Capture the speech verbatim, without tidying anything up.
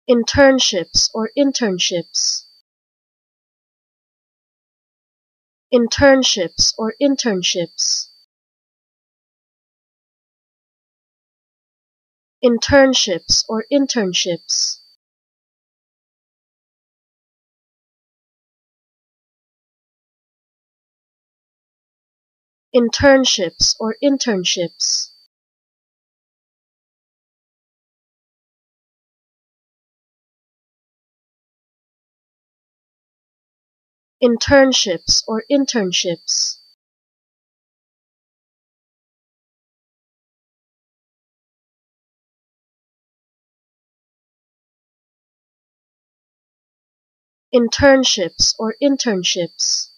Internships or internships. Internships or internships. Internships or internships. Internships or internships. Internships or internships. Internships or internships.